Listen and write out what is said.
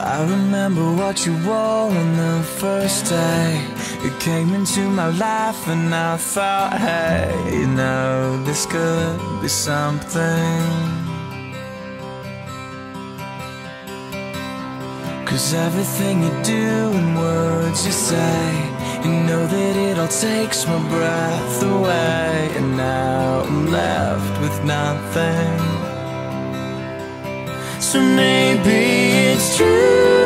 I remember what you wore on the first day. You came into my life and I thought, hey, you know, this could be something. 'Cause everything you do and words you say, you know that it all takes my breath away. And now I'm left with nothing. So maybe it's true,